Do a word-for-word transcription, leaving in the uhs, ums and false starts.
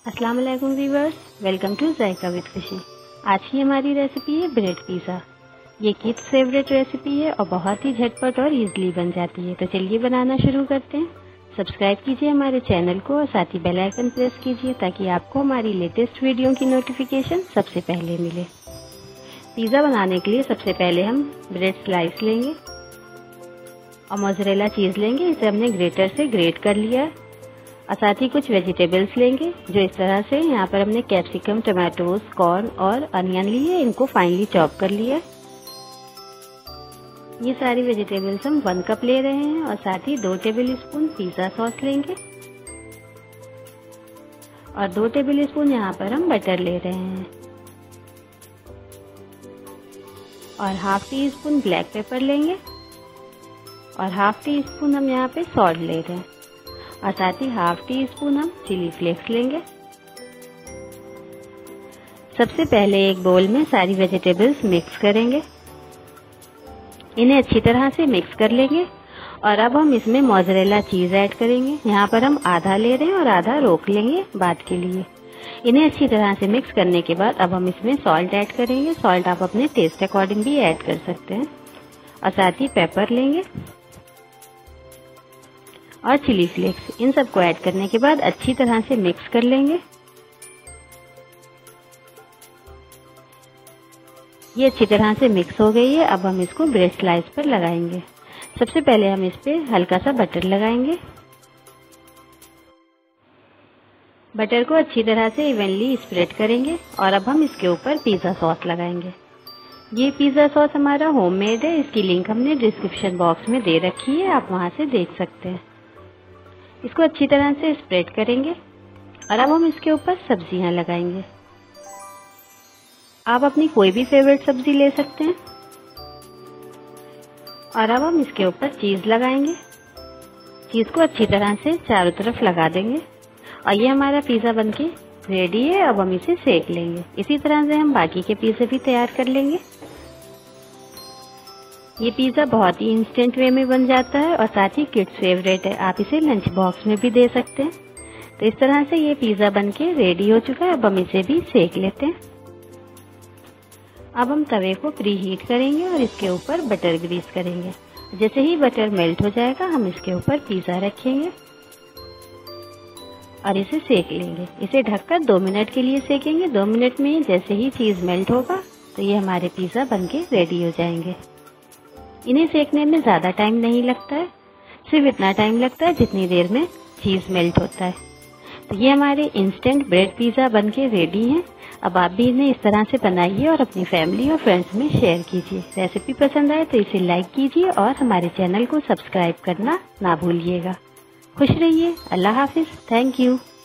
अस्सलाम वालेकुम viewers, welcome to Zaika with Khushi. आज की हमारी रेसिपी है ब्रेड पिज़्ज़ा। ये किड्स फेवरेट रेसिपी है और बहुत ही झटपट और इजीली बन जाती है। तो चलिए बनाना शुरू करते हैं। सब्सक्राइब कीजिए हमारे चैनल को और साथ ही बेल आइकन प्रेस कीजिए ताकि आपको हमारी लेटेस्ट वीडियो की नोटिफिकेशन सबसे पहले मिले। पिज़्ज़ा बनाने के लिए सबसे पहले हम ब्रेड स्लाइस लेंगे और मोज़रेला चीज़ लेंगे। इसे हमने ग्रेटर से ग्रेट कर लिया है और साथ ही कुछ वेजिटेबल्स लेंगे जो इस तरह से यहाँ पर हमने कैप्सिकम, टमाटोज, कॉर्न और अनियन लिए, इनको फाइनली चॉप कर लिया। ये सारी वेजिटेबल्स हम वन कप ले रहे हैं और साथ ही दो टेबल स्पून पिज़्ज़ा सॉस लेंगे और दो टेबल स्पून यहाँ पर हम बटर ले रहे हैं और half teaspoon black pepper लेंगे और हाफ टी स्पून हम यहाँ पे सॉल्ट ले रहे हैं और साथ ही हाफ टी स्पून हम चिली फ्लेक्स लेंगे। सबसे पहले एक बोल में सारी वेजिटेबल्स मिक्स करेंगे, इन्हें अच्छी तरह से मिक्स कर लेंगे और अब हम इसमें मोज़रेला चीज ऐड करेंगे। यहाँ पर हम आधा ले रहे हैं और आधा रोक लेंगे बाद के लिए। इन्हें अच्छी तरह से मिक्स करने के बाद अब हम इसमें सॉल्ट ऐड करेंगे। सॉल्ट आप अपने टेस्ट अकॉर्डिंग भी ऐड कर सकते हैं और साथ ही पेपर लेंगे और चिली फ्लेक्स। इन सबको ऐड करने के बाद अच्छी तरह से मिक्स कर लेंगे। ये अच्छी तरह से मिक्स हो गई है। अब हम इसको ब्रेड स्लाइस पर लगाएंगे। सबसे पहले हम इस पे हल्का सा बटर लगाएंगे। बटर को अच्छी तरह से इवनली स्प्रेड करेंगे और अब हम इसके ऊपर पिज़्ज़ा सॉस लगाएंगे। ये पिज़्ज़ा सॉस हमारा होममेड है, इसकी लिंक हमने डिस्क्रिप्शन बॉक्स में दे रखी है, आप वहां से देख सकते हैं। इसको अच्छी तरह से स्प्रेड करेंगे और अब हम इसके ऊपर सब्जियां लगाएंगे। आप अपनी कोई भी फेवरेट सब्जी ले सकते हैं और अब हम इसके ऊपर चीज लगाएंगे। चीज को अच्छी तरह से चारों तरफ लगा देंगे और ये हमारा पिज़्ज़ा बनके रेडी है। अब हम इसे सेक लेंगे। इसी तरह से हम बाकी के पिज़्ज़ा भी तैयार कर लेंगे। ये पिज़्ज़ा बहुत ही इंस्टेंट वे में बन जाता है और साथ ही किड्स फेवरेट है, आप इसे लंच बॉक्स में भी दे सकते हैं। तो इस तरह से ये पिज़्ज़ा बनके रेडी हो चुका है। अब हम इसे भी सेक लेते हैं। अब हम तवे को प्री हीट करेंगे और इसके ऊपर बटर ग्रीस करेंगे। जैसे ही बटर मेल्ट हो जाएगा हम इसके ऊपर पिज़्ज़ा रखेंगे और इसे सेक लेंगे। इसे ढककर दो मिनट के लिए सेकेंगे। दो मिनट में जैसे ही चीज़ मेल्ट होगा तो ये हमारे पिज़्ज़ा बनके रेडी हो जाएंगे। इन्हें सेकने में ज़्यादा टाइम नहीं लगता है, सिर्फ इतना टाइम लगता है जितनी देर में चीज़ मेल्ट होता है। तो ये हमारे इंस्टेंट ब्रेड पिज़्ज़ा बनके रेडी हैं। अब आप भी इन्हें इस तरह से बनाइए और अपनी फैमिली और फ्रेंड्स में शेयर कीजिए। रेसिपी पसंद आए तो इसे लाइक कीजिए और हमारे चैनल को सब्सक्राइब करना ना भूलिएगा। खुश रहिए। अल्लाह हाफिज़। Thank you.